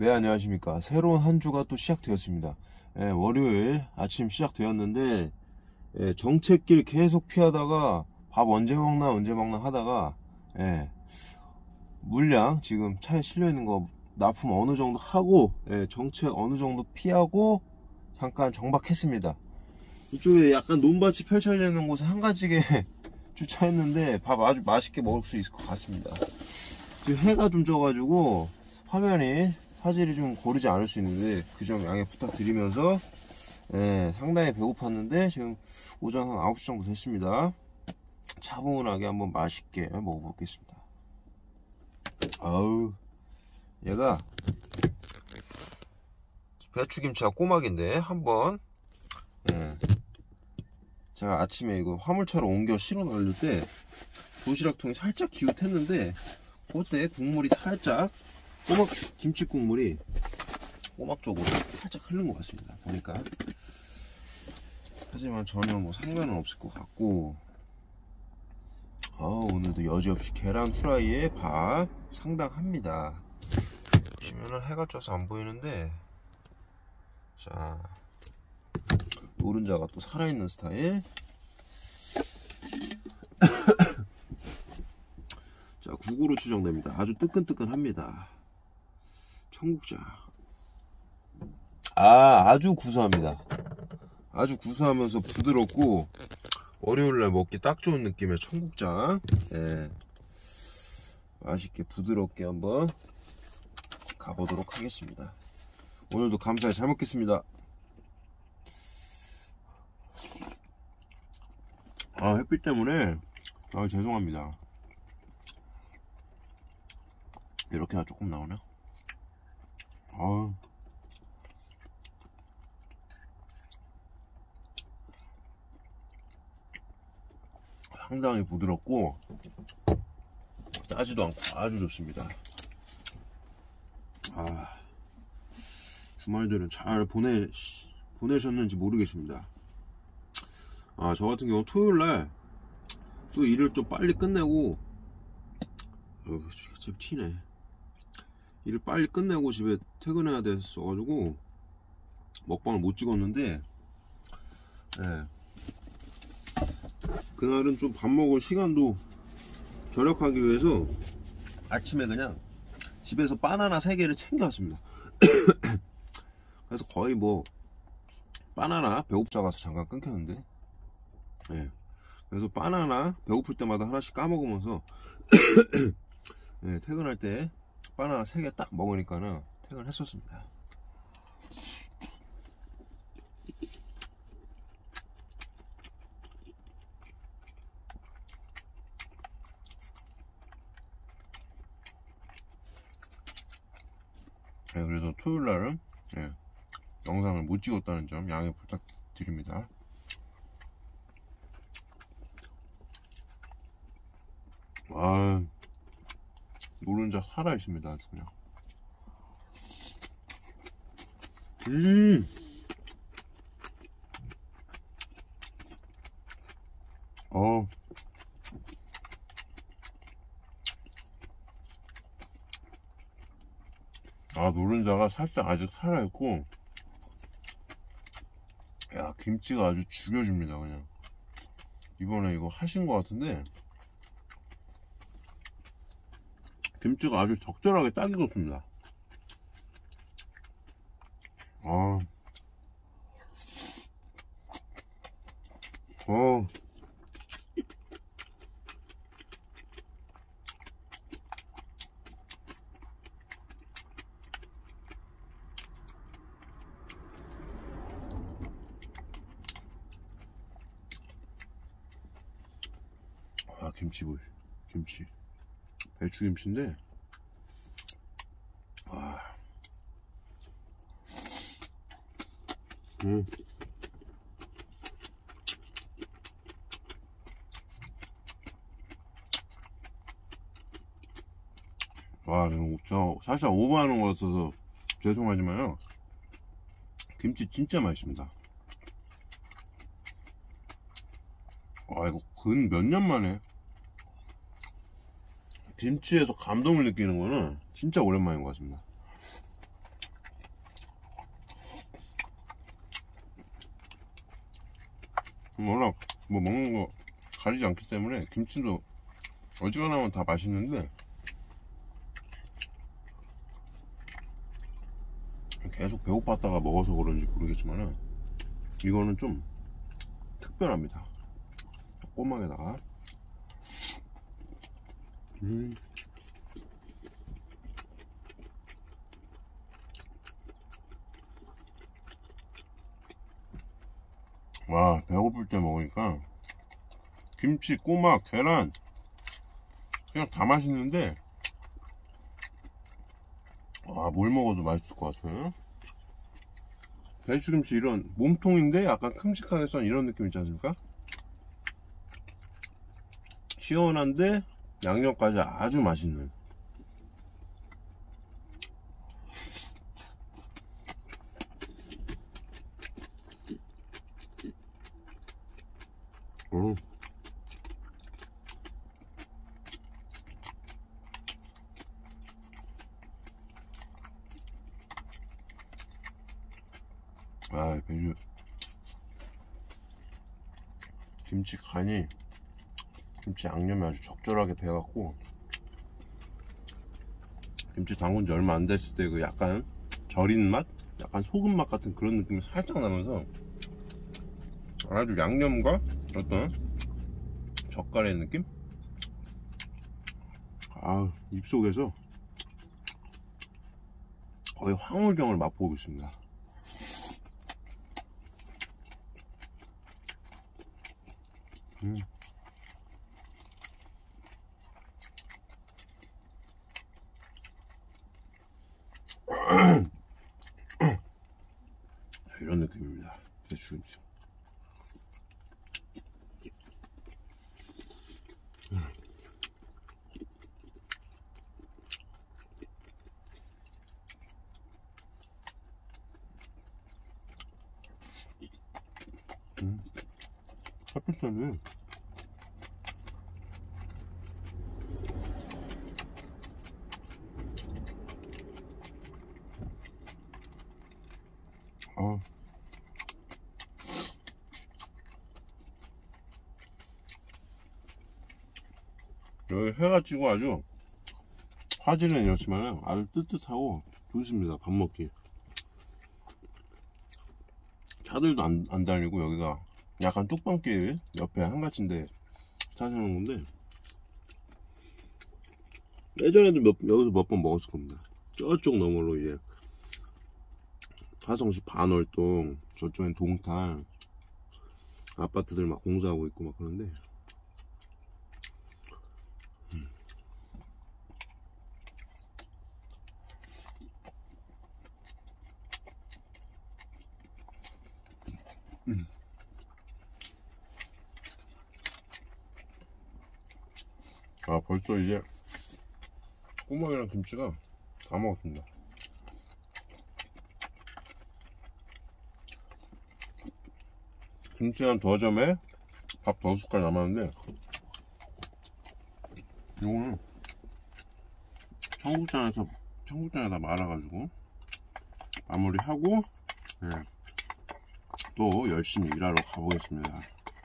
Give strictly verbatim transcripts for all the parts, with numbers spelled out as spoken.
네, 안녕하십니까. 새로운 한 주가 또 시작되었습니다. 예, 월요일 아침 시작되었는데, 예, 정체길 계속 피하다가 밥 언제 먹나 언제 먹나 하다가, 예, 물량 지금 차에 실려 있는 거 납품 어느 정도 하고, 예, 정체 어느 정도 피하고 잠깐 정박했습니다. 이쪽에 약간 논밭이 펼쳐져 있는 곳에 한 가지게 주차했는데 밥 아주 맛있게 먹을 수 있을 것 같습니다. 지금 해가 좀 져가지고 화면이 화질이 좀 고르지 않을 수 있는데 그 점 양해 부탁드리면서, 예, 상당히 배고팠는데 지금 오전 한 아홉 시 정도 됐습니다. 차분하게 한번 맛있게 먹어보겠습니다. 아우, 얘가 배추김치가 꼬막인데 한번, 예, 제가 아침에 이거 화물차로 옮겨 실어 넣을 때 도시락통이 살짝 기웃했는데 그때 국물이 살짝 꼬막 김치 국물이 꼬막 쪽으로 살짝 흐른 것 같습니다. 보니까. 하지만 전혀 뭐 상관은 없을 것 같고, 아, 오늘도 여지없이 계란 후라이에 밥 상당합니다. 보시면은 해가 쪄서 안 보이는데, 자, 노른자가 또 살아있는 스타일. 자, 국으로 추정됩니다. 아주 뜨끈뜨끈합니다. 청국장. 아, 아주 구수합니다. 아주 구수하면서 부드럽고 월요일날 먹기 딱 좋은 느낌의 청국장. 예, 맛있게 부드럽게 한번 가보도록 하겠습니다. 오늘도 감사히 잘 먹겠습니다. 아, 햇빛 때문에 아, 죄송합니다. 이렇게나 조금 나오나? 아, 상당히 부드럽고 짜지도 않고 아주 좋습니다. 아, 주말들은 잘 보내, 보내셨는지 모르겠습니다. 아, 저 같은 경우 토요일날 또 일을 좀 빨리 끝내고, 어, 제 티네. 일을 빨리 끝내고 집에 퇴근해야 됐어가지고 먹방을 못 찍었는데, 예, 그날은 좀 밥 먹을 시간도 절약하기 위해서 아침에 그냥 집에서 바나나 세 개를 챙겨왔습니다. 그래서 거의 뭐 바나나 배고프자 가서 잠깐 끊겼는데, 예, 그래서 바나나 배고플 때마다 하나씩 까먹으면서 예, 퇴근할 때 바나나 세 개 딱 먹으니까는 퇴근했었습니다. 예, 그래서 토요일날은, 예, 영상을 못 찍었다는 점 양해 부탁드립니다. 아, 노른자 살아있습니다. 아주 그냥. 음, 어, 아, 노른자가 살짝 아직 살아있고, 야, 김치가 아주 죽여줍니다. 그냥 이번에 이거 하신 것 같은데 김치가 아주 적절하게 딱 익었습니다. 아, 어, 아, 김치구이, 김치, 배추김치인데, 아, 음, 와, 저 사실 오버하는 거 같아서 죄송하지만요, 김치 진짜 맛있습니다. 아, 이거 근 몇 년 만에 김치에서 감동을 느끼는 거는 진짜 오랜만인 것 같습니다. 워낙 뭐 먹는 거 가리지 않기 때문에 김치도 어지간하면 다 맛있는데 계속 배고팠다가 먹어서 그런지 모르겠지만은 이거는 좀 특별합니다. 꼬막에다가 음. 와, 배고플 때 먹으니까 김치, 꼬막, 계란 그냥 다 맛있는데 와, 뭘 먹어도 맛있을 것 같아요. 배추김치 이런 몸통인데 약간 큼직하게 썬 이런 느낌 있지 않습니까? 시원한데 양념까지 아주 맛있는. 음. 아, 배추 김치 간이 김치 양념이 아주 적절하게 배갖고 김치 담근 지 얼마 안 됐을 때 그 약간 절인 맛? 약간 소금 맛 같은 그런 느낌이 살짝 나면서 아주 양념과 어떤 젓갈의 느낌? 아, 입속에서 거의 황홀경을 맛보고 있습니다. 음. 이런 느낌입니다. 배추김치. 음. 햇빛살이 아, 여기 해가 지고 아주 화질은 이렇지만 아주 뜨뜻하고 좋습니다. 밥 먹기. 차들도 안, 안 다니고 여기가 약간 뚝방길 옆에 한가친데 차 세우는 건데 예전에도 몇, 여기서 몇 번 먹었을 겁니다. 저쪽 너머로 이제 화성시 반월동 저쪽엔 동탄 아파트들 막 공사하고 있고 막 그런데 음. 음. 아, 벌써 이제 꼬막이랑 김치가 다 먹었습니다. 김치 한 두 점에 밥 두 숟갈 남았는데 이거는 청국장에서 청국장에다 말아가지고 마무리하고 네, 또 열심히 일하러 가보겠습니다.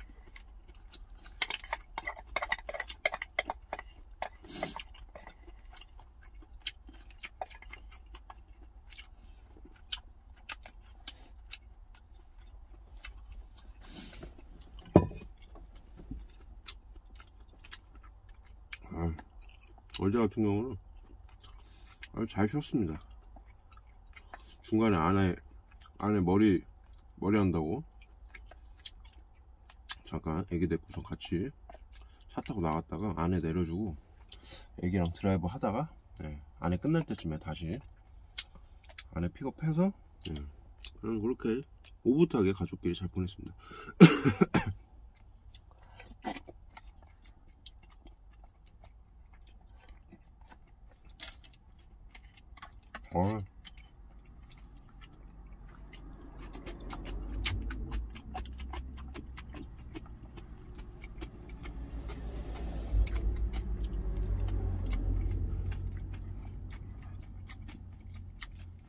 아, 어제 같은 경우는 아주 잘 쉬었습니다. 중간에 아내 아내 머리 머리 한다고 잠깐 애기 데리고서 같이 차 타고 나갔다가 아내 내려주고 애기랑 드라이브 하다가 네, 아내 끝날 때쯤에 다시 아내 픽업해서 네, 그럼 그렇게 오붓하게 가족끼리 잘 보냈습니다. 어.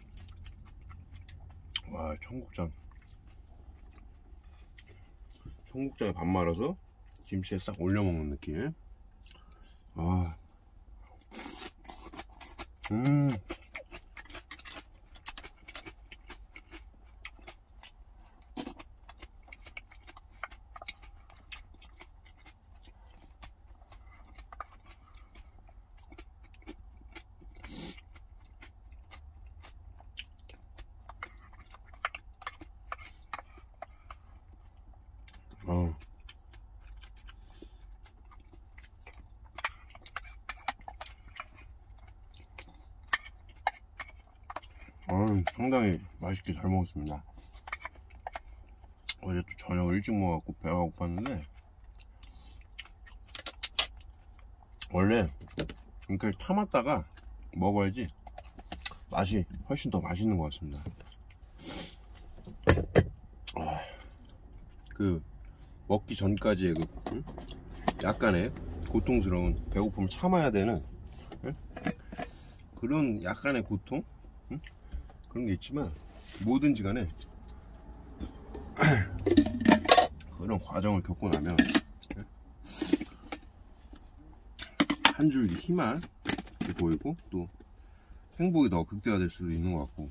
와, 청국장 청국장에 밥 말아서 김치에 싹 올려 먹는 느낌. 아, 음, 어. 어, 상당히 맛있게 잘 먹었습니다. 어제 또 저녁 일찍 먹어갖고 배가 고팠는데, 원래 이렇게 참았다가 먹어야지 맛이 훨씬 더 맛있는 것 같습니다. 아, 그 먹기 전까지의 그 응? 약간의 고통스러운, 배고픔을 참아야 되는 응? 그런 약간의 고통? 응? 그런 게 있지만, 뭐든지 간에 그런 과정을 겪고 나면 한 줄기 희망이 보이고, 또 행복이 더 극대화될 수도 있는 것 같고,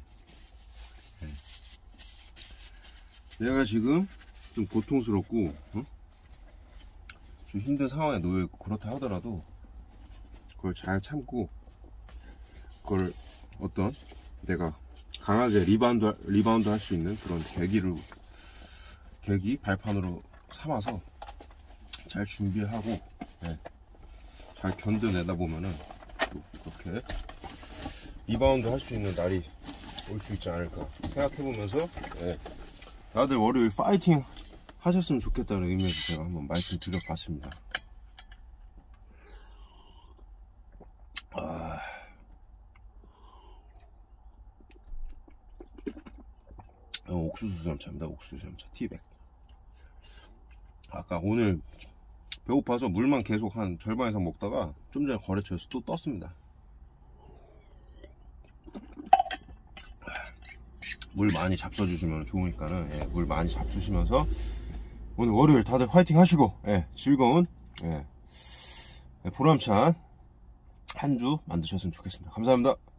내가 지금 좀 고통스럽고 응? 좀 힘든 상황에 놓여있고 그렇다 하더라도 그걸 잘 참고, 그걸 어떤 내가 강하게 리바운드, 리바운드 할 수 있는 그런 계기를, 계기, 발판으로 삼아서 잘 준비하고, 네, 잘 견뎌내다 보면은 또 그렇게 리바운드 할 수 있는 날이 올 수 있지 않을까 생각해보면서, 네, 다들 월요일 파이팅 하셨으면 좋겠다는 의미에서 제가 한번 말씀드려봤습니다. 아... 옥수수 잠차입니다. 옥수수 잠차 티백. 아까 오늘 배고파서 물만 계속 한 절반 이상 먹다가 좀 전에 거래처에서 또 떴습니다. 물 많이 잡숴주시면 좋으니까는, 예, 물 많이 잡수시면서 오늘 월요일 다들 화이팅 하시고, 예, 즐거운, 예, 보람찬 한 주 만드셨으면 좋겠습니다. 감사합니다.